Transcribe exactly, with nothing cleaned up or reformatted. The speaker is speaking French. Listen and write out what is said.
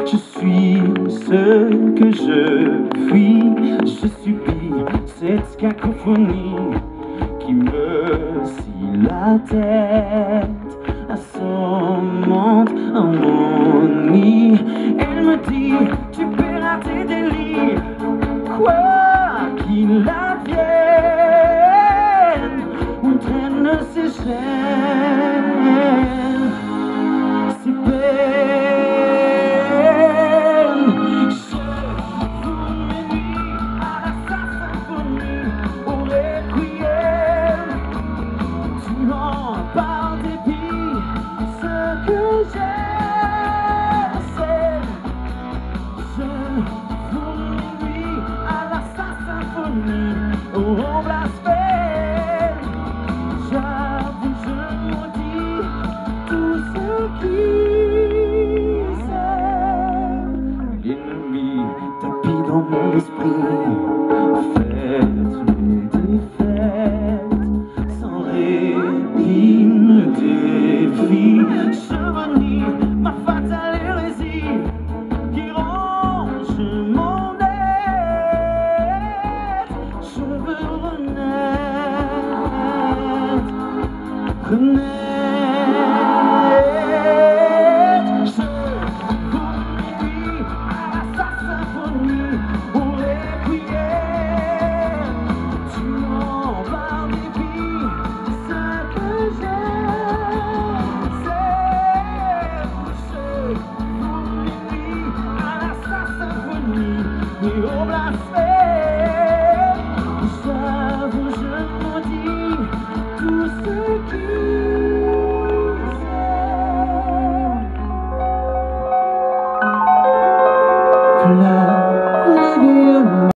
Je suis ce que je fuis, je subis cette cacophonie qui me scie la tête, assommante harmonie. Elle me dit, tu paieras tes délits, quoi qu'il advienne, on traîne ses chaînes, ses peines. Par dépit, ce que j'aime, c'est je vous à la symphonie, au blasphème. J'avoue, je maudis tout ce qui s'aime. L'ennemi tapis dans mon esprit, faites mes défaites sans répit. Chevenie, ma fatale hérésie qui ronge mon être. Je veux renaître, renaître. Je vous dis à sa symphonie, au requiem. Tu m'en par dépit, ce que j'aime. Et au blasphème, j'avoue, je maudis tout ce qui s'aime.